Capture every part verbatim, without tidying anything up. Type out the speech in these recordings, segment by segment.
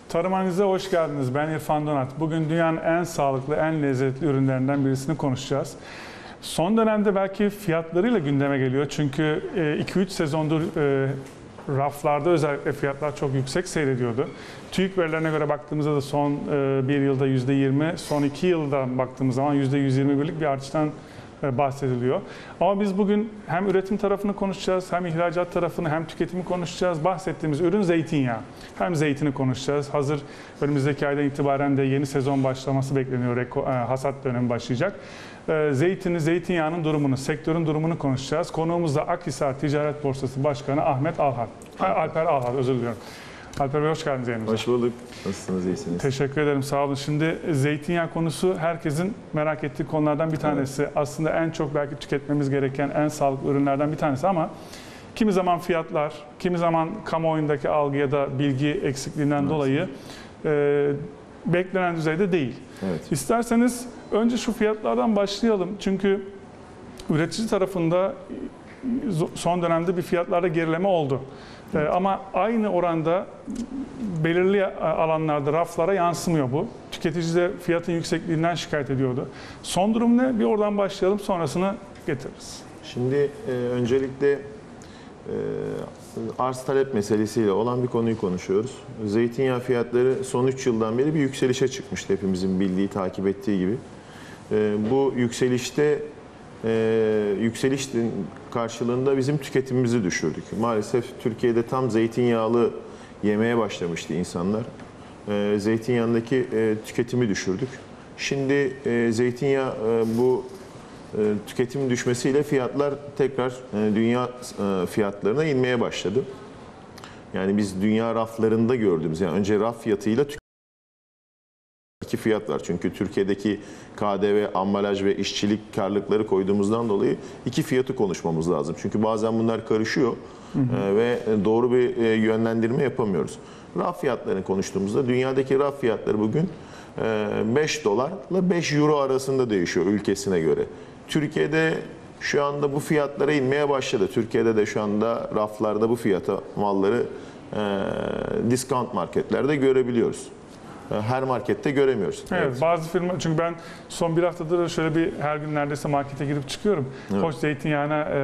Tarım Analiz'e hoş geldiniz. Ben İrfan Donat. Bugün dünyanın en sağlıklı, en lezzetli ürünlerinden birisini konuşacağız. Son dönemde belki fiyatlarıyla gündeme geliyor. Çünkü iki üç sezondur raflarda özellikle fiyatlar çok yüksek seyrediyordu. TÜİK verilerine göre baktığımızda da son bir yılda yüzde yirmi, son iki yılda baktığımız zaman yüzde yüz yirmi birlik bir artıştan bahsediliyor. Ama biz bugün hem üretim tarafını konuşacağız, hem ihracat tarafını, hem tüketimi konuşacağız. Bahsettiğimiz ürün zeytinyağı. Hem zeytini konuşacağız. Hazır önümüzdeki aydan itibaren de yeni sezon başlaması bekleniyor. Hasat dönemi başlayacak. Zeytini, zeytinyağının durumunu, sektörün durumunu konuşacağız. Konuğumuz da Akhisar Ticaret Borsası Başkanı Ahmet Alhar. Alper Alhar, özür diliyorum. Alper Bey hoş geldiniz yayınımıza. Hoş bulduk. Nasılsınız, iyisiniz? Teşekkür ederim, sağ olun. Şimdi zeytinyağı konusu herkesin merak ettiği konulardan bir tanesi. Evet. Aslında en çok belki tüketmemiz gereken en sağlıklı ürünlerden bir tanesi ama kimi zaman fiyatlar, kimi zaman kamuoyundaki algı ya da bilgi eksikliğinden evet. dolayı e, beklenen düzeyde değil. Evet. İsterseniz önce şu fiyatlardan başlayalım. Çünkü üretici tarafında son dönemde bir fiyatlarda gerileme oldu. Ee, ama aynı oranda belirli alanlarda raflara yansımıyor bu. Tüketici de fiyatın yüksekliğinden şikayet ediyordu. Son durum ne? Bir oradan başlayalım, sonrasını getiririz. Şimdi e, öncelikle e, arz talep meselesiyle olan bir konuyu konuşuyoruz. Zeytinyağı fiyatları son üç yıldan beri bir yükselişe çıkmıştı, hepimizin bildiği, takip ettiği gibi. E, bu yükselişte Ee, yükselişin karşılığında bizim tüketimimizi düşürdük. Maalesef Türkiye'de tam zeytinyağlı yemeye başlamıştı insanlar. Ee, zeytinyağındaki e, tüketimi düşürdük. Şimdi e, zeytinyağı e, bu e, tüketim düşmesiyle fiyatlar tekrar e, dünya e, fiyatlarına inmeye başladı. Yani biz dünya raflarında gördüğümüz, yani önce raf fiyatıyla iki fiyat var. Çünkü Türkiye'deki K D V, ambalaj ve işçilik karlılıkları koyduğumuzdan dolayı iki fiyatı konuşmamız lazım. Çünkü bazen bunlar karışıyor hı hı. ve doğru bir yönlendirme yapamıyoruz. Raf fiyatlarını konuştuğumuzda dünyadaki raf fiyatları bugün beş dolarla beş euro arasında değişiyor ülkesine göre. Türkiye'de şu anda bu fiyatlara inmeye başladı. Türkiye'de de şu anda raflarda bu fiyata malları discount marketlerde görebiliyoruz. Her markette göremiyoruz. Evet, evet, bazı firma, çünkü ben son bir haftadır şöyle bir her gün neredeyse markete girip çıkıyorum. Evet. Hoş zeytinyağına e,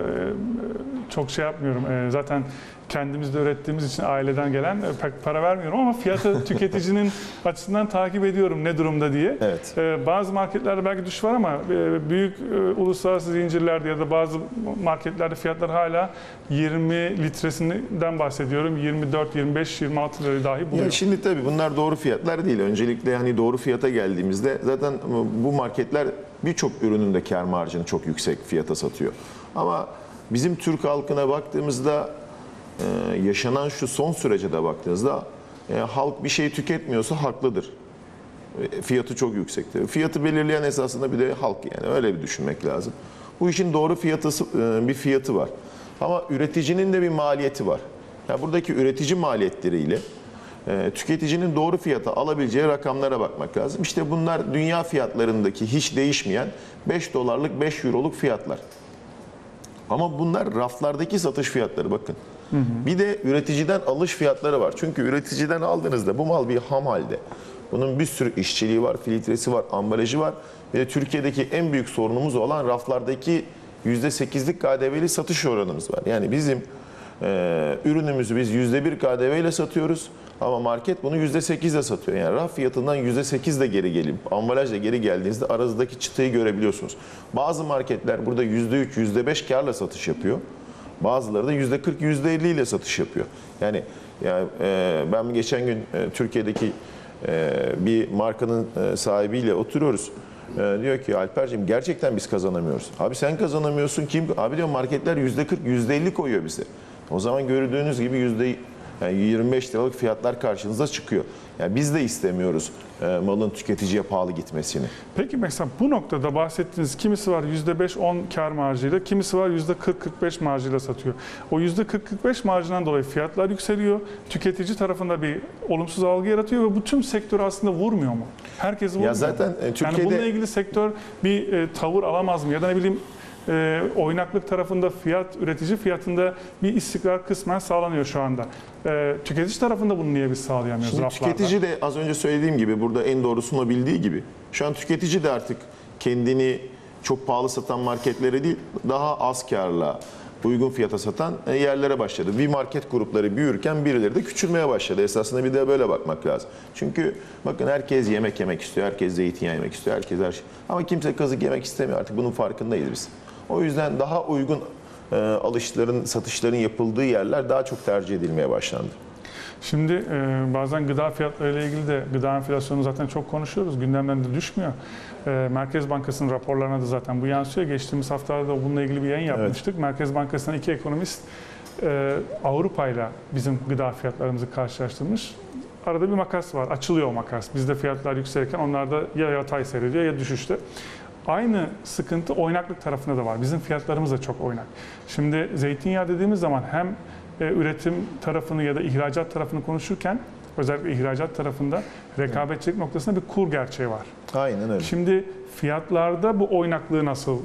çok şey yapmıyorum. E, zaten kendimiz de ürettiğimiz için aileden gelen e, pek para vermiyorum ama fiyatı tüketicinin açısından takip ediyorum ne durumda diye. Evet. E, bazı marketlerde belki düşüş var ama e, büyük e, uluslararası zincirlerde ya da bazı marketlerde fiyatlar hala yirmi litresinden bahsediyorum. yirmi dört, yirmi beş, yirmi altı lirayı dahi buluyor. Ya şimdi tabii bunlar doğru fiyatlar değil. Öncelikle hani doğru fiyata geldiğimizde zaten bu marketler birçok ürünün de kâr marjını çok yüksek fiyata satıyor. Ama bizim Türk halkına baktığımızda Ee, yaşanan şu son sürece de baktığınızda e, halk bir şey tüketmiyorsa haklıdır. E, fiyatı çok yüksektir. Fiyatı belirleyen esasında bir de halk, yani öyle bir düşünmek lazım. Bu işin doğru fiyatı e, bir fiyatı var. Ama üreticinin de bir maliyeti var. Yani buradaki üretici maliyetleriyle e, tüketicinin doğru fiyata alabileceği rakamlara bakmak lazım. İşte bunlar dünya fiyatlarındaki hiç değişmeyen beş dolarlık, beş euroluk fiyatlar. Ama bunlar raflardaki satış fiyatları, bakın. Hı hı. Bir de üreticiden alış fiyatları var. Çünkü üreticiden aldığınızda bu mal bir ham halde. Bunun bir sürü işçiliği var, filtresi var, ambalajı var. Ve de Türkiye'deki en büyük sorunumuz olan raflardaki yüzde sekizlik K D V'li satış oranımız var. Yani bizim e, ürünümüzü biz yüzde bir K D V ile satıyoruz ama market bunu yüzde sekiz ile satıyor. Yani raf fiyatından yüzde sekiz de geri gelip ambalajla geri geldiğinizde aranızdaki çıtayı görebiliyorsunuz. Bazı marketler burada yüzde üç, yüzde beş karla satış yapıyor. Bazıları da yüzde kırk, yüzde elli ile satış yapıyor. Yani, yani e, ben geçen gün e, Türkiye'deki e, bir markanın e, sahibiyle oturuyoruz. E, diyor ki Alperciğim, gerçekten biz kazanamıyoruz. Abi sen kazanamıyorsun, kim? Abi diyor marketler yüzde kırk, yüzde elli koyuyor bize. O zaman gördüğünüz gibi yüzde yani yirmi beş liralık fiyatlar karşınıza çıkıyor. Yani biz de istemiyoruz e, malın tüketiciye pahalı gitmesini. Peki mesela bu noktada bahsettiğiniz kimisi var yüzde beş on kar marjıyla, kimisi var yüzde kırk kırk beş marjıyla satıyor. O yüzde kırk kırk beş marjından dolayı fiyatlar yükseliyor. Tüketici tarafında bir olumsuz algı yaratıyor ve bu tüm sektörü aslında vurmuyor mu? Herkesi vurmuyor. Ya zaten mu? Türkiye'de... Yani bununla ilgili sektör bir e, tavır alamaz mı? Ya da ne bileyim e, oynaklık tarafında fiyat, üretici fiyatında bir istikrar kısmen sağlanıyor şu anda. E, tüketici tarafında bunu niye biz sağlayamıyoruz Şimdi raflarda? tüketici de az önce söylediğim gibi burada en doğrusunu bildiği gibi şu an tüketici de artık kendini çok pahalı satan marketlere değil daha az karla uygun fiyata satan yerlere başladı. Bir market grupları büyürken birileri de küçülmeye başladı. Esasında bir de böyle bakmak lazım. Çünkü bakın herkes yemek yemek istiyor, herkes zeytinyağı yemek istiyor, herkes her şey. Ama kimse kazık yemek istemiyor artık bunun farkındayız biz. O yüzden daha uygun e, alışların, satışların yapıldığı yerler daha çok tercih edilmeye başlandı. Şimdi e, bazen gıda fiyatlarıyla ilgili de gıda enflasyonu zaten çok konuşuyoruz. Gündemden de düşmüyor. E, Merkez Bankası'nın raporlarına da zaten bu yansıyor. Geçtiğimiz haftalarda bununla ilgili bir yayın yapmıştık. Evet. Merkez Bankası'ndan iki ekonomist e, Avrupa'yla bizim gıda fiyatlarımızı karşılaştırmış. Arada bir makas var. Açılıyor o makas. Bizde fiyatlar yükselirken onlarda ya yatay seyrediyor ya düşüşte. Aynı sıkıntı oynaklık tarafında da var. Bizim fiyatlarımız da çok oynak. Şimdi zeytinyağı dediğimiz zaman hem üretim tarafını ya da ihracat tarafını konuşurken özellikle ihracat tarafında rekabetçilik noktasında bir kur gerçeği var. Aynen öyle. Şimdi fiyatlarda bu oynaklığı nasıl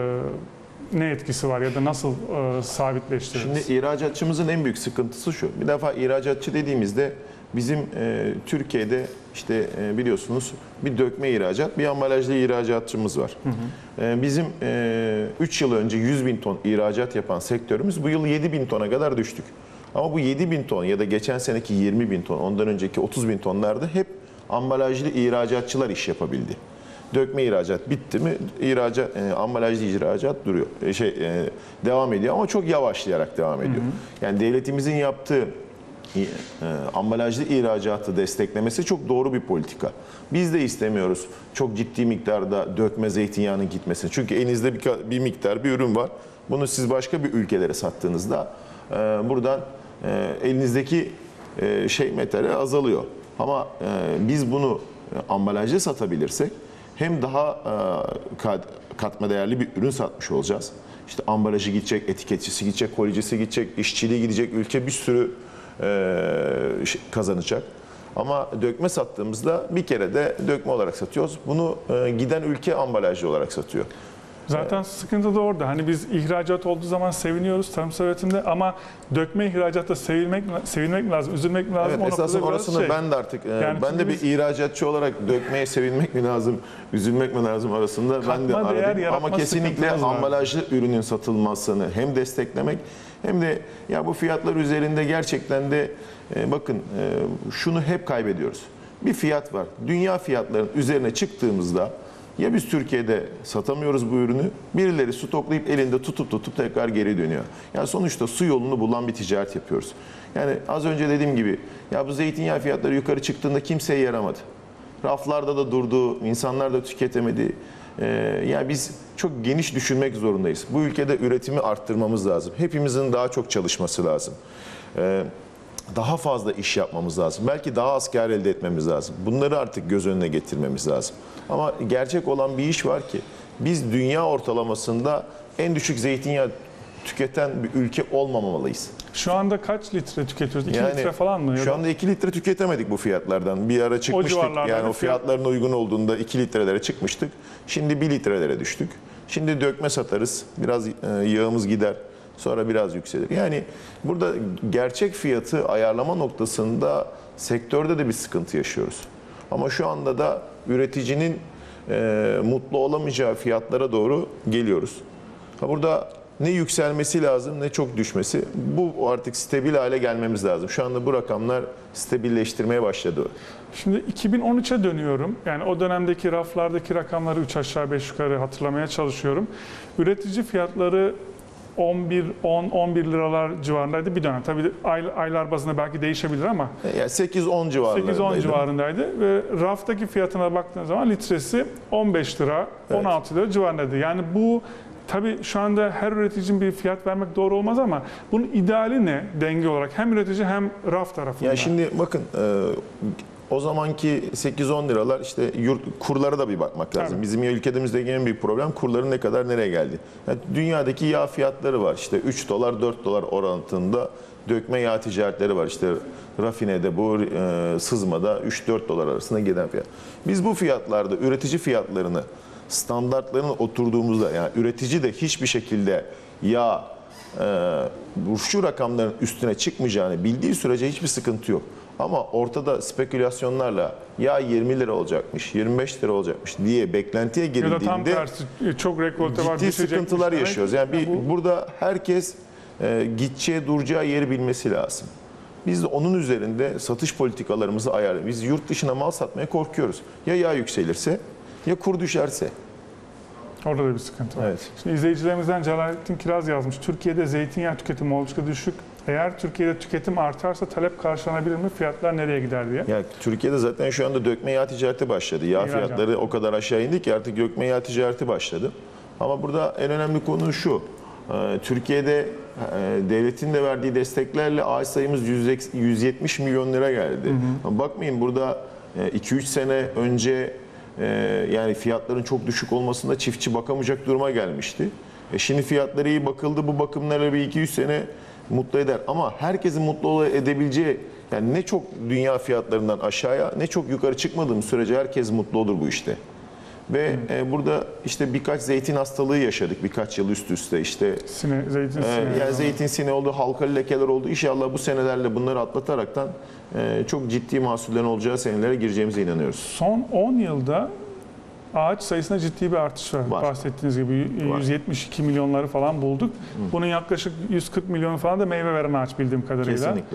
e, ne etkisi var ya da nasıl e, sabitleştiririz? Şimdi ihracatçımızın en büyük sıkıntısı şu. Bir defa ihracatçı dediğimizde bizim e, Türkiye'de işte e, biliyorsunuz bir dökme ihracat, bir ambalajlı ihracatçımız var. Hı hı. E, bizim üç e, yıl önce yüz bin ton ihracat yapan sektörümüz bu yıl yedi bin tona kadar düştük. Ama bu yedi bin ton ya da geçen seneki yirmi bin ton, ondan önceki otuz bin tonlarda hep ambalajlı ihracatçılar iş yapabildi. Dökme ihracat bitti mi, ihracat, e, ambalajlı ihracat duruyor, e, şey e, devam ediyor ama çok yavaşlayarak devam ediyor. Hı hı. Yani devletimizin yaptığı E, ambalajlı ihracatı desteklemesi çok doğru bir politika. Biz de istemiyoruz çok ciddi miktarda dökme zeytinyağının gitmesini. Çünkü elinizde bir, bir miktar bir ürün var. Bunu siz başka bir ülkelere sattığınızda e, buradan e, elinizdeki e, şey metali azalıyor. Ama e, biz bunu ambalajlı satabilirsek hem daha e, katma değerli bir ürün satmış olacağız. İşte ambalajı gidecek, etiketçisi gidecek, kolicisi gidecek, işçiliği gidecek, ülke bir sürü kazanacak. Ama dökme sattığımızda bir kere de dökme olarak satıyoruz. Bunu giden ülke ambalajlı olarak satıyor. Zaten sıkıntı da orada. Hani biz ihracat olduğu zaman seviniyoruz tarımsal üretimde ama dökme ihracatta sevilmek sevinmek mi lazım, üzülmek mi lazım? Evet, esasında orasını şey. ben de artık yani ben de bir biz, ihracatçı olarak dökmeye sevinmek mi lazım, üzülmek mi lazım arasında ben de aradım. Ama kesinlikle ambalajlı ürünün satılmasını hem desteklemek hem de ya bu fiyatlar üzerinde gerçekten de e, bakın e, şunu hep kaybediyoruz. Bir fiyat var. Dünya fiyatlarının üzerine çıktığımızda ya biz Türkiye'de satamıyoruz bu ürünü, birileri stoklayıp elinde tutup tutup tekrar geri dönüyor. Yani sonuçta su yolunu bulan bir ticaret yapıyoruz. Yani az önce dediğim gibi ya bu zeytinyağı fiyatları yukarı çıktığında kimseye yaramadı. Raflarda da durdu, insanlar da tüketemedi. Ee, yani biz çok geniş düşünmek zorundayız. Bu ülkede üretimi arttırmamız lazım. Hepimizin daha çok çalışması lazım. Ee, daha fazla iş yapmamız lazım. Belki daha az kar elde etmemiz lazım. Bunları artık göz önüne getirmemiz lazım. Ama gerçek olan bir iş var ki biz dünya ortalamasında en düşük zeytinyağı tüketen bir ülke olmamalıyız. Şu anda kaç litre tüketiyoruz? iki yani, litre falan mı? Şu anda iki litre tüketemedik bu fiyatlardan. Bir ara çıkmıştık. O yani o fiyatların uygun olduğunda iki litrelere çıkmıştık. Şimdi bir litrelere düştük. Şimdi dökme satarız. Biraz yağımız gider. Sonra biraz yükselir. Yani burada gerçek fiyatı ayarlama noktasında sektörde de bir sıkıntı yaşıyoruz. Ama şu anda da üreticinin e, mutlu olamayacağı fiyatlara doğru geliyoruz. Ha burada ne yükselmesi lazım ne çok düşmesi. Bu artık stabil hale gelmemiz lazım. Şu anda bu rakamlar stabilleştirmeye başladı. Şimdi iki bin on üçe dönüyorum. Yani o dönemdeki raflardaki rakamları üç aşağı beş yukarı hatırlamaya çalışıyorum. Üretici fiyatları on bir on on bir liralar civarındaydı bir dönem. Tabii ay, aylar bazında belki değişebilir ama yani sekiz on civarındaydı. sekiz on civarındaydı ve raftaki fiyatına baktığınız zaman litresi on beş lira, on altı lira civarındaydı. Yani bu tabii şu anda her üreticinin bir fiyat vermek doğru olmaz ama bunun ideali ne denge olarak hem üretici hem raf tarafında? Ya şimdi bakın e, o zamanki sekiz on liralar işte yurt kurlara da bir bakmak lazım. Evet. Bizim ülkemizdeki en büyük problem kurların ne kadar nereye geldi. Yani dünyadaki yağ fiyatları var. İşte üç dolar dört dolar oranında dökme yağ ticaretleri var. İşte rafinede bu e, sızmada üç dört dolar arasında giden fiyat. Biz bu fiyatlarda üretici fiyatlarını standartların oturduğumuzda, yani üretici de hiçbir şekilde ya e, şu rakamların üstüne çıkmayacağını bildiği sürece hiçbir sıkıntı yok. Ama ortada spekülasyonlarla ya yirmi lira olacakmış, yirmi beş lira olacakmış diye beklentiye Ya da tam girildiğinde tersi çok rekolte var. ciddi düşecekmiş sıkıntılar demek. yaşıyoruz. Yani bir, bu, burada herkes e, gideceği, duracağı yeri bilmesi lazım. Biz de onun üzerinde satış politikalarımızı ayarlıyoruz. Biz yurt dışına mal satmaya korkuyoruz. Ya yağ yükselirse ya kur düşerse. orada da bir sıkıntı var. Evet. Şimdi izleyicilerimizden Celalettin Kiraz yazmış. Türkiye'de zeytinyağı tüketimi oldukça düşük. Eğer Türkiye'de tüketim artarsa talep karşılanabilir mi? Fiyatlar nereye gider diye. Yani Türkiye'de zaten şu anda dökme yağ ticareti başladı. Yağ İhracat. fiyatları o kadar aşağı indi ki artık dökme yağ ticareti başladı. Ama burada en önemli konu şu. Ee, Türkiye'de e, devletin de verdiği desteklerle ağaç sayımız yüz yetmiş milyon lira geldi. Ama bakmayın burada iki üç sene önce e, yani fiyatların çok düşük olmasında çiftçi bakamayacak duruma gelmişti. E şimdi fiyatları iyi bakıldı. Bu bakımlarla bir iki üç sene mutlu eder. Ama herkesin mutlu edebileceği, yani ne çok dünya fiyatlarından aşağıya ne çok yukarı çıkmadığımız sürece herkes mutlu olur bu işte. Ve e, burada işte birkaç zeytin hastalığı yaşadık birkaç yıl üst üste işte. Sine, zeytin E, sineği. yani zeytin sineği oldu, halkalı lekeler oldu. İnşallah bu senelerle bunları atlataraktan e, çok ciddi mahsullerin olacağı senelere gireceğimize inanıyoruz. Son on yılda ağaç sayısında ciddi bir artış var. Var. Bahsettiğiniz gibi yüz yetmiş iki milyonları falan bulduk. Bunun yaklaşık yüz kırk milyonu falan da meyve veren ağaç bildiğim kadarıyla. Kesinlikle.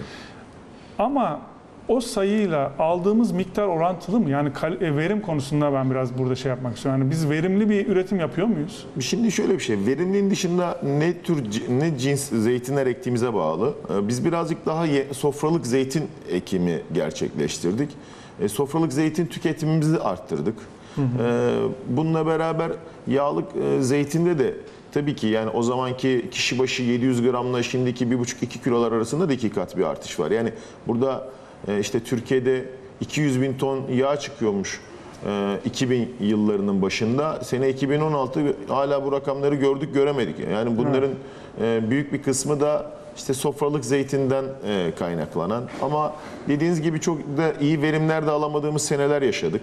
Ama o sayıyla aldığımız miktar orantılı mı? Yani kal- e, verim konusunda ben biraz burada şey yapmak istiyorum. Yani biz verimli bir üretim yapıyor muyuz? Şimdi şöyle bir şey, verimliliğin dışında ne tür ne cins zeytinler ektiğimize bağlı. Biz birazcık daha sofralık zeytin ekimi gerçekleştirdik. E, sofralık zeytin tüketimimizi arttırdık. Hı hı. Bununla beraber yağlık zeytinde de tabii ki yani o zamanki kişi başı yedi yüz gramla şimdiki bir buçuk iki kilolar arasında da iki kat bir artış var. Yani burada işte Türkiye'de iki yüz bin ton yağ çıkıyormuş iki bin yıllarının başında. Sene iki bin on altı hala bu rakamları gördük göremedik. Yani bunların evet. büyük bir kısmı da işte sofralık zeytinden kaynaklanan ama dediğiniz gibi çok da iyi verimler de alamadığımız seneler yaşadık.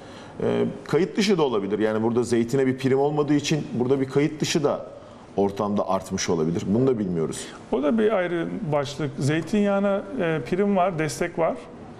Kayıt dışı da olabilir. Yani burada zeytine bir prim olmadığı için burada bir kayıt dışı da ortamda artmış olabilir. Bunu da bilmiyoruz. O da bir ayrı başlık. Zeytinyağına e, prim var, destek var.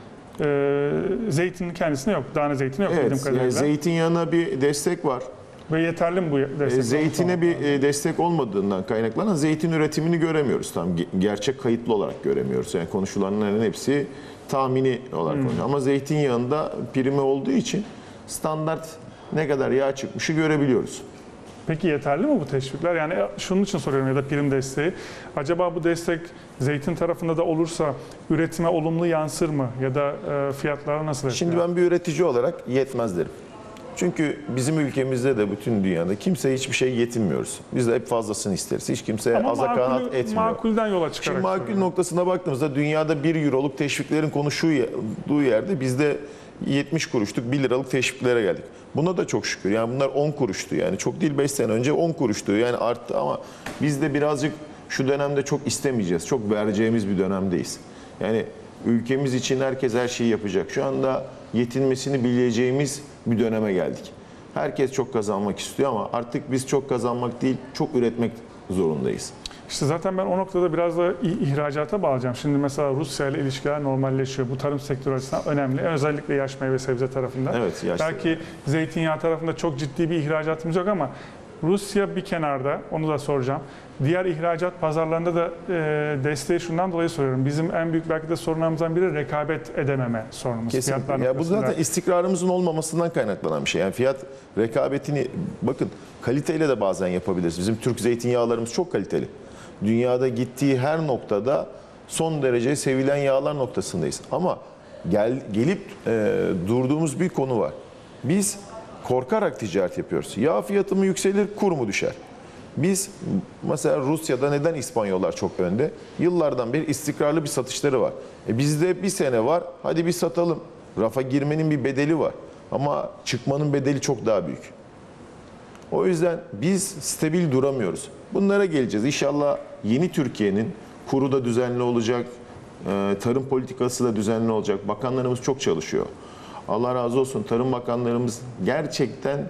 E, zeytinin kendisine yok. Tane zeytini yok bildiğim Evet, kadarıyla. yani zeytinyağına bir destek var. Ve yeterli mi bu destek? E, zeytine bir e, destek olmadığından kaynaklanan zeytin üretimini göremiyoruz. Tam ge- gerçek kayıtlı olarak göremiyoruz. Yani konuşulanların hepsi tahmini olarak hmm. konuşuyor. Ama zeytinyağında primi olduğu için standart ne kadar yağ çıkmışı görebiliyoruz. Peki yeterli mi bu teşvikler? Yani şunun için soruyorum ya da prim desteği. Acaba bu destek zeytin tarafında da olursa üretime olumlu yansır mı? Ya da e, fiyatlara nasıl etkiler? Şimdi ben bir üretici olarak yetmez derim. Çünkü bizim ülkemizde de bütün dünyada kimseye hiçbir şey yetinmiyoruz. Biz de hep fazlasını isteriz. Hiç kimseye Ama aza makul- kanaat etmiyor. Makulden yola çıkarak. Şimdi makul soruyorum. noktasına baktığımızda dünyada bir euroluk teşviklerin konuşulduğu yerde bizde yetmiş kuruşluk bir liralık teşviklere geldik. Buna da çok şükür. Yani bunlar on kuruştu. Yani çok değil beş sene önce on kuruştu. Yani arttı ama biz de birazcık şu dönemde çok istemeyeceğiz. Çok vereceğimiz bir dönemdeyiz. Yani ülkemiz için herkes her şeyi yapacak. Şu anda yetinmesini bileceğimiz bir döneme geldik. Herkes çok kazanmak istiyor ama artık biz çok kazanmak değil, çok üretmek zorundayız. İşte zaten ben o noktada biraz da ihracata bağlayacağım. Şimdi mesela Rusya ile ilişkiler normalleşiyor. Bu tarım sektörü açısından önemli. Özellikle yaş meyve sebze tarafında. Evet, yaş Belki sebze. zeytinyağı tarafında çok ciddi bir ihracatımız yok ama Rusya bir kenarda, onu da soracağım. Diğer ihracat pazarlarında da e, desteği şundan dolayı soruyorum. Bizim en büyük belki de sorunlarımızdan biri rekabet edememe sorunumuz. Kesinlikle. Fiyatlar Ya bu noktasında. zaten istikrarımızın olmamasından kaynaklanan bir şey. Yani fiyat rekabetini bakın kaliteyle de bazen yapabiliriz. Bizim Türk zeytinyağlarımız çok kaliteli. Dünyada gittiği her noktada son derece sevilen yağlar noktasındayız. Ama gel, gelip e, durduğumuz bir konu var. Biz korkarak ticaret yapıyoruz. Yağ fiyatı mı yükselir, kur mu düşer? Biz mesela Rusya'da neden İspanyollar çok önde? Yıllardan beri istikrarlı bir satışları var. E bizde bir sene var, hadi bir satalım. Rafa girmenin bir bedeli var. Ama çıkmanın bedeli çok daha büyük. O yüzden biz stabil duramıyoruz. Bunlara geleceğiz. İnşallah yeni Türkiye'nin kuru da düzenli olacak, tarım politikası da düzenli olacak. Bakanlarımız çok çalışıyor. Allah razı olsun, tarım bakanlarımız gerçekten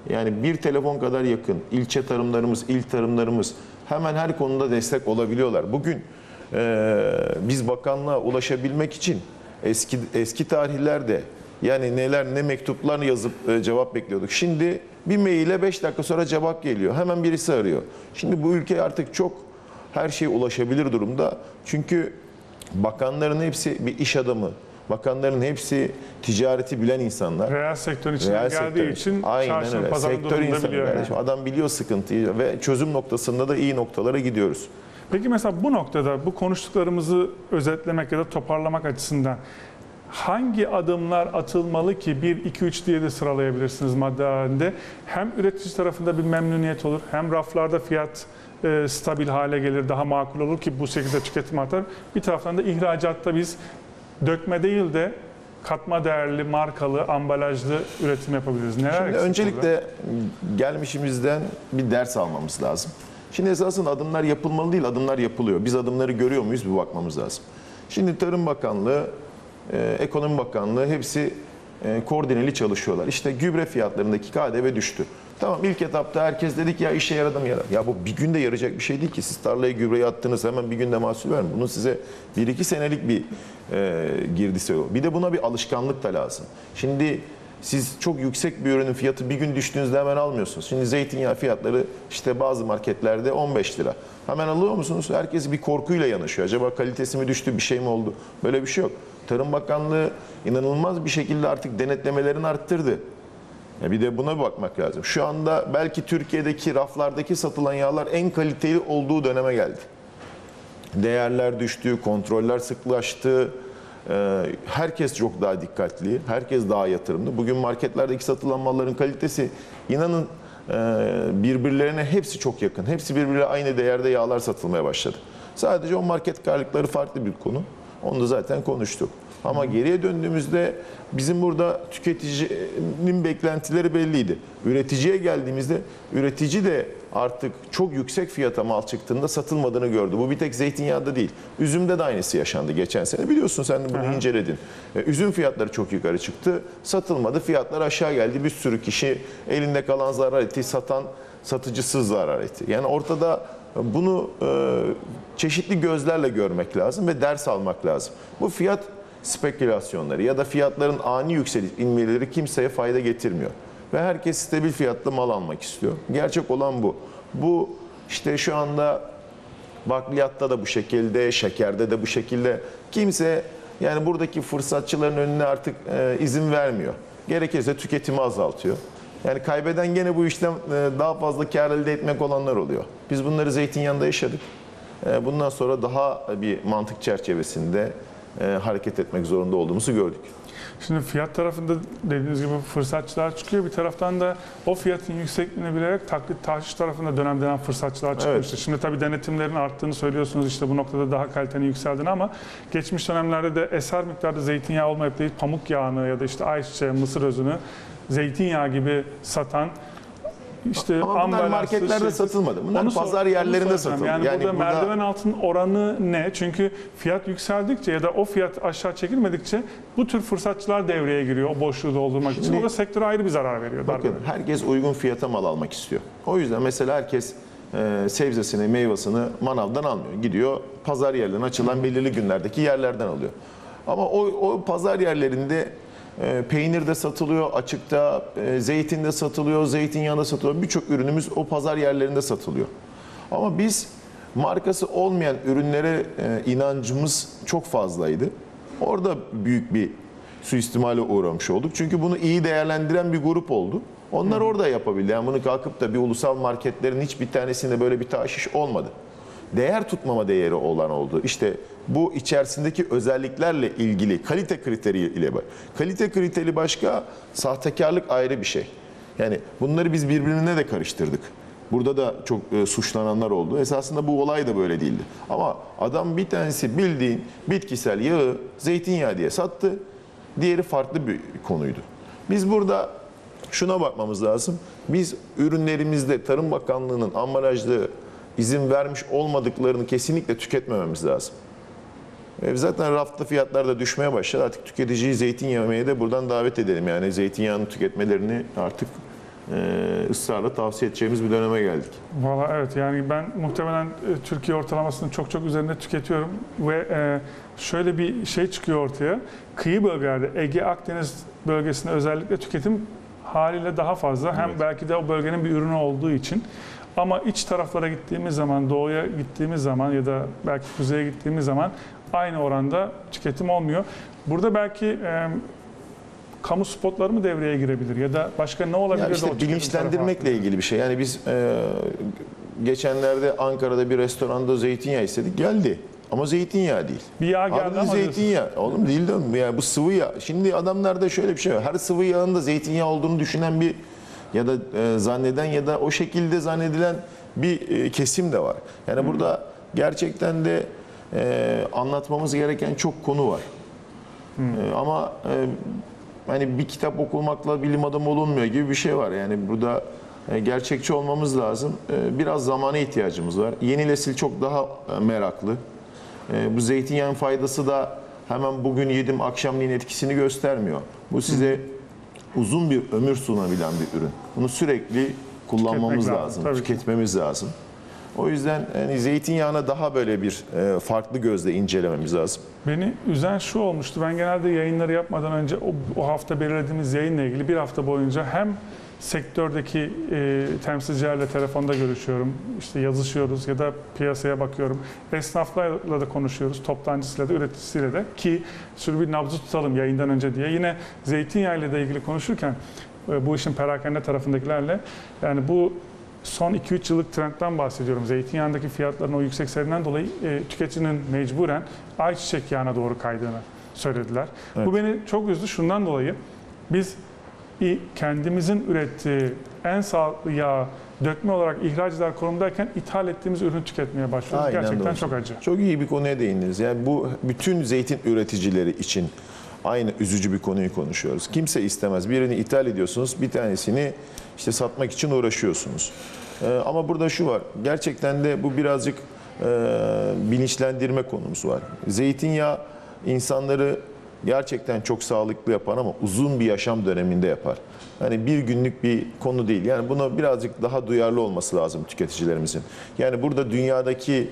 Yani bir telefon kadar yakın. İlçe tarımlarımız, il tarımlarımız hemen her konuda destek olabiliyorlar. Bugün e, biz bakanlığa ulaşabilmek için eski eski tarihlerde yani neler ne mektuplar yazıp e, cevap bekliyorduk. Şimdi bir maile beş dakika sonra cevap geliyor. Hemen birisi arıyor. Şimdi bu ülke artık çok her şeye ulaşabilir durumda. Çünkü bakanların hepsi bir iş adamı. Bakanların hepsi ticareti bilen insanlar. Reel sektörün içine Reel geldiği sektör. için Aynen çarşının öyle. pazarın Sektör durumunu da insanı biliyor. kardeşim. Yani. Adam biliyor sıkıntıyı ve çözüm noktasında da iyi noktalara gidiyoruz. Peki mesela bu noktada bu konuştuklarımızı özetlemek ya da toparlamak açısından hangi adımlar atılmalı ki bir, iki, üç diye de sıralayabilirsiniz madde halinde. Hem üretici tarafında bir memnuniyet olur, hem raflarda fiyat e, stabil hale gelir, daha makul olur ki bu şekilde tüketim artar. Bir taraftan da ihracatta biz dökme değil de katma değerli, markalı, ambalajlı üretim yapabiliriz. Neler Şimdi eksik öncelikle burada? gelmişimizden bir ders almamız lazım. Şimdi esasında adımlar yapılmalı değil, adımlar yapılıyor. Biz adımları görüyor muyuz bir bakmamız lazım. Şimdi Tarım Bakanlığı, e, Ekonomi Bakanlığı hepsi e, koordineli çalışıyorlar. İşte gübre fiyatlarındaki K D V düştü. Tamam ilk etapta herkes dedik ya işe yaradı mı yaradı. Ya bu bir günde yarayacak bir şey değil ki. Siz tarlaya gübreyi attınız hemen bir günde mahsul vermiyor. Bunun size bir iki senelik bir e, girdisi o. Bir de buna bir alışkanlık da lazım. Şimdi siz çok yüksek bir ürünün fiyatı bir gün düştüğünüzde hemen almıyorsunuz. Şimdi zeytinyağı fiyatları işte bazı marketlerde on beş lira. Hemen alıyor musunuz? Herkes bir korkuyla yanaşıyor. Acaba kalitesi mi düştü, bir şey mi oldu? Böyle bir şey yok. Tarım Bakanlığı inanılmaz bir şekilde artık denetlemelerini arttırdı. Ya bir de buna bir bakmak lazım. Şu anda belki Türkiye'deki raflardaki satılan yağlar en kaliteli olduğu döneme geldi. Değerler düştü, kontroller sıklaştı. Herkes çok daha dikkatli, herkes daha yatırımlı. Bugün marketlerdeki satılan malların kalitesi inanın birbirlerine hepsi çok yakın. Hepsi birbirine aynı değerde yağlar satılmaya başladı. Sadece o market karlılıkları farklı bir konu. Onu da zaten konuştuk. Ama geriye döndüğümüzde bizim burada tüketicinin beklentileri belliydi. Üreticiye geldiğimizde üretici de artık çok yüksek fiyata mal çıktığında satılmadığını gördü. Bu bir tek zeytinyağında değil. Üzümde de aynısı yaşandı geçen sene. Biliyorsun sen de bunu Aha. inceledin. Üzüm fiyatları çok yukarı çıktı. Satılmadı. Fiyatlar aşağı geldi. Bir sürü kişi elinde kalan zarar etti. Satan satıcısız zarar etti. Yani ortada bunu e, çeşitli gözlerle görmek lazım ve ders almak lazım. Bu fiyat spekülasyonları ya da fiyatların ani yükseliş inmeleri kimseye fayda getirmiyor. Ve herkes stabil fiyatlı mal almak istiyor. Gerçek olan bu. Bu işte şu anda bakliyatta da bu şekilde, şekerde de bu şekilde. Kimse yani buradaki fırsatçıların önüne artık e, izin vermiyor. Gerekirse tüketimi azaltıyor. Yani kaybeden gene bu işten e, daha fazla kar elde etmek olanlar oluyor. Biz bunları zeytinyağında yaşadık. E, bundan sonra daha bir mantık çerçevesinde e, hareket etmek zorunda olduğumuzu gördük. Şimdi fiyat tarafında dediğiniz gibi fırsatçılar çıkıyor. Bir taraftan da o fiyatın yüksekliğini bilerek taklit tahşiş tarafında dönem dönem fırsatçılar çıkmıştı. Evet. Şimdi tabii denetimlerin arttığını söylüyorsunuz. İşte bu noktada daha kalitenin yükseldiğini ama geçmiş dönemlerde de eser miktarda zeytinyağı olmayıp değil pamuk yağını ya da işte ayçiçeği, mısır özünü zeytinyağı gibi satan İşte ama bunlar marketlerde şey, satılmadı. Bunlar onu pazar yerlerinde satıldı. Yani, yani burada, burada merdiven altının oranı ne? Çünkü fiyat yükseldikçe ya da o fiyat aşağı çekilmedikçe bu tür fırsatçılar devreye giriyor o boşluğu doldurmak Şimdi, için. O da sektöre ayrı bir zarar veriyor. Bakın darbe. Herkes uygun fiyata mal almak istiyor. O yüzden mesela herkes e, sebzesini, meyvasını manavdan almıyor. Gidiyor pazar yerlerine açılan belirli günlerdeki yerlerden alıyor. Ama o, o pazar yerlerinde E, peynir de satılıyor açıkta, e, zeytin de satılıyor, zeytinyağı da satılıyor. Birçok ürünümüz o pazar yerlerinde satılıyor. Ama biz markası olmayan ürünlere e, inancımız çok fazlaydı. Orada büyük bir suistimale uğramış olduk. Çünkü bunu iyi değerlendiren bir grup oldu. Onlar Hı. orada yapabildi. Yani bunu kalkıp da bir ulusal marketlerin hiçbir tanesinde böyle bir tahşiş olmadı. Değer tutmama değeri olan oldu. İşte bu içerisindeki özelliklerle ilgili kalite kriteri ile bak. Kalite kriteri başka, sahtekarlık ayrı bir şey. Yani bunları biz birbirine de karıştırdık. Burada da çok e, suçlananlar oldu. Esasında bu olay da böyle değildi. Ama adam bir tanesi bildiğin bitkisel yağı zeytinyağı diye sattı. Diğeri farklı bir konuydu. Biz burada şuna bakmamız lazım. Biz ürünlerimizde Tarım Bakanlığı'nın ambalajlı izin vermiş olmadıklarını kesinlikle tüketmememiz lazım. E zaten rafta fiyatlar da düşmeye başladı. Artık tüketiciyi zeytin yemeye de buradan davet edelim. Yani zeytinyağını tüketmelerini artık e, ısrarla tavsiye edeceğimiz bir döneme geldik. Valla evet, yani ben muhtemelen e, Türkiye ortalamasının çok çok üzerinde tüketiyorum ve e, şöyle bir şey çıkıyor ortaya. Kıyı bölgelerde, Ege, Akdeniz bölgesinde özellikle tüketim haliyle daha fazla. Hem Evet. belki de o bölgenin bir ürünü olduğu için. Ama iç taraflara gittiğimiz zaman, doğuya gittiğimiz zaman ya da belki kuzeye gittiğimiz zaman aynı oranda tüketim olmuyor. Burada belki e, kamu spotları mı devreye girebilir ya da başka ne olabilir? Ya de o işte tüketim bilinçlendirmekle tarafı ilgili bir şey. Yani biz e, geçenlerde Ankara'da bir restoranda zeytinyağı istedik. Geldi. Ama zeytinyağı değil. bir yağ geldi Abi dedi ama diyorsun. zeytinyağı. Oğlum değil de yani bu sıvı yağ. Şimdi adamlarda şöyle bir şey var. Her sıvı yağın da zeytinyağı olduğunu düşünen bir ya da e, zanneden ya da o şekilde zannedilen bir e, kesim de var. Yani hmm. burada gerçekten de e, anlatmamız gereken çok konu var. Hmm. E, ama e, hani bir kitap okumakla bilim adamı olunmuyor gibi bir şey var. Yani burada e, gerçekçi olmamız lazım. E, biraz zamana ihtiyacımız var. Yeni nesil çok daha e, meraklı. E, bu zeytinyağın faydası da hemen bugün yedim akşamleyin etkisini göstermiyor. Bu size Hı. uzun bir ömür sunabilen bir ürün. Bunu sürekli kullanmamız Tüketmek lazım, lazım, tüketmemiz lazım. O yüzden yani zeytinyağına daha böyle bir e, farklı gözle incelememiz lazım. Beni üzen şu olmuştu. Ben genelde yayınları yapmadan önce o, o hafta belirlediğimiz yayınla ilgili bir hafta boyunca hem sektördeki e, temsilcilerle telefonda görüşüyorum, işte yazışıyoruz ya da piyasaya bakıyorum. Esnaflarla da konuşuyoruz, toptancısıyla da, üreticisiyle de ki şöyle bir nabzı tutalım yayından önce diye. Yine zeytinyağıyla da ilgili konuşurken e, bu işin perakende tarafındakilerle yani bu son iki üç yıllık trendten bahsediyorum. Zeytinyağındaki fiyatların o yüksek seyreden dolayı e, tüketicinin mecburen ayçiçek yağına doğru kaydığını söylediler. Evet. Bu beni çok üzdü şundan dolayı. Biz kendimizin ürettiği en sağlıklı yağı dökme olarak ihracatçılar konumdayken ithal ettiğimiz ürünü tüketmeye başlıyoruz. Aynen Gerçekten doğru. çok acı. Çok iyi bir konuya değindiniz. Yani bu bütün zeytin üreticileri için aynı üzücü bir konuyu konuşuyoruz. Kimse istemez. Birini ithal ediyorsunuz, bir tanesini işte satmak için uğraşıyorsunuz. Ee, ama burada şu var. Gerçekten de bu birazcık e, bilinçlendirme konumuz var. Zeytinyağı insanları gerçekten çok sağlıklı yapar ama uzun bir yaşam döneminde yapar. Yani bir günlük bir konu değil. Yani buna birazcık daha duyarlı olması lazım tüketicilerimizin. Yani burada dünyadaki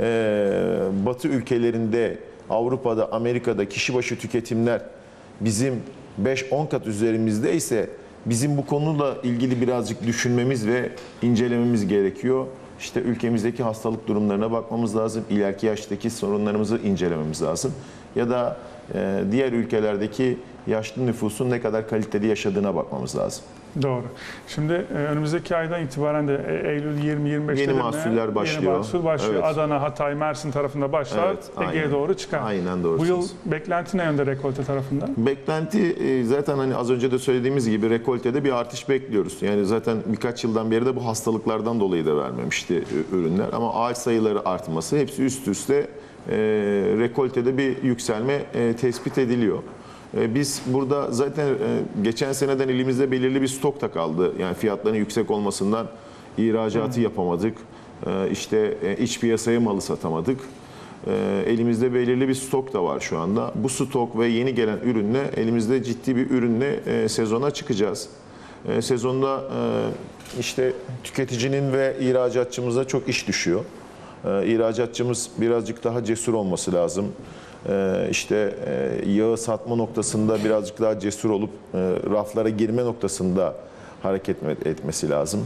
e, Batı ülkelerinde, Avrupa'da, Amerika'da kişi başı tüketimler bizim beş on kat üzerimizde ise bizim bu konuyla ilgili birazcık düşünmemiz ve incelememiz gerekiyor. İşte ülkemizdeki hastalık durumlarına bakmamız lazım. İleriki yaştaki sorunlarımızı incelememiz lazım. Ya da e, diğer ülkelerdeki yaşlı nüfusun ne kadar kaliteli yaşadığına bakmamız lazım. Doğru. Şimdi e, önümüzdeki aydan itibaren de e, Eylül yirmi yirmi beşte Yeni mahsuller başlıyor. Yeni mahsul başlıyor. Evet. Adana, Hatay, Mersin tarafında başlar. Evet, Ege'ye aynen. doğru çıkar. Aynen Bu yıl doğrusunuz. beklenti ne yönde rekolte tarafında? Beklenti e, zaten hani az önce de söylediğimiz gibi rekoltede bir artış bekliyoruz. Yani zaten birkaç yıldan beri de bu hastalıklardan dolayı da vermemişti e, ürünler. Ama ağaç sayıları artması hepsi üst üste e, rekoltede bir yükselme e, tespit ediliyor. E, biz burada zaten e, geçen seneden elimizde belirli bir stok da kaldı. Yani fiyatların yüksek olmasından ihracatı hmm. yapamadık. E, işte e, iç piyasaya malı satamadık. E, elimizde belirli bir stok da var şu anda. Bu stok ve yeni gelen ürünle elimizde ciddi bir ürünle e, sezona çıkacağız. E, sezonda e, işte tüketicinin ve ihracatçımıza çok iş düşüyor. E, ihracatçımız birazcık daha cesur olması lazım. E, işte e, yağı satma noktasında birazcık daha cesur olup e, raflara girme noktasında hareket etmesi lazım.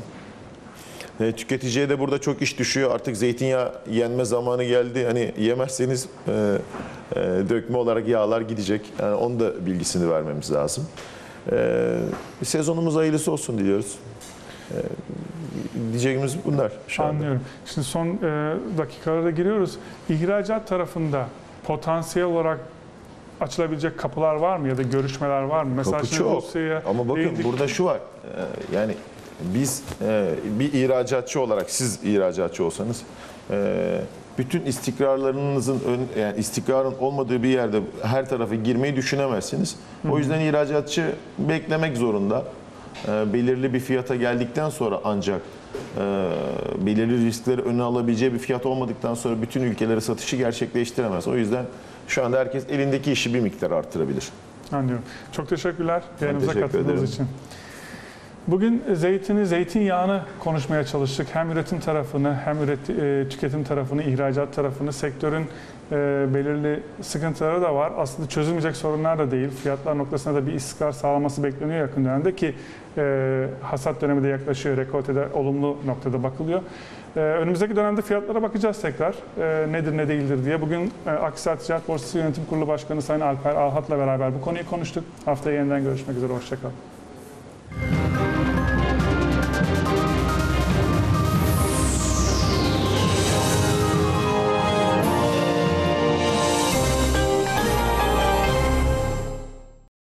E, tüketiciye de burada çok iş düşüyor. Artık zeytinyağı yenme zamanı geldi. Hani yemezseniz e, e, dökme olarak yağlar gidecek. Yani onun da bilgisini vermemiz lazım. E, sezonumuz hayırlısı olsun diliyoruz. E, diyeceğimiz bunlar şu anda. Anlıyorum. Şimdi son e, dakikalara giriyoruz. İhracat tarafında potansiyel olarak açılabilecek kapılar var mı ya da görüşmeler var mı? Mesela Kapı şimdi çok. Rusya'ya Ama bakın değindik. burada şu var. E, yani biz e, bir ihracatçı olarak, siz ihracatçı olsanız e, bütün istikrarlarınızın ön, yani istikrarın olmadığı bir yerde her tarafa girmeyi düşünemezsiniz. Hı hı. O yüzden ihracatçı beklemek zorunda. E, belirli bir fiyata geldikten sonra ancak e, belirli riskleri öne alabileceği bir fiyat olmadıktan sonra bütün ülkelere satışı gerçekleştiremez. O yüzden şu anda herkes elindeki işi bir miktar artırabilir. Anlıyorum. Çok teşekkürler yayınımıza teşekkür katıldığınız ederim. için. Bugün zeytini, zeytinyağını konuşmaya çalıştık. Hem üretim tarafını, hem üret, e, tüketim tarafını, ihracat tarafını, sektörün e, belirli sıkıntıları da var. Aslında çözülmeyecek sorunlar da değil. Fiyatlar noktasında da bir istikrar sağlaması bekleniyor yakın dönemde ki e, hasat dönemi de yaklaşıyor. Rekoltede olumlu noktada bakılıyor. E, önümüzdeki dönemde fiyatlara bakacağız tekrar. E, nedir ne değildir diye. Bugün e, Akhisar Ticaret Borsası Yönetim Kurulu Başkanı Sayın Alper Alhat'la beraber bu konuyu konuştuk. Haftaya yeniden görüşmek üzere. Hoşçakalın.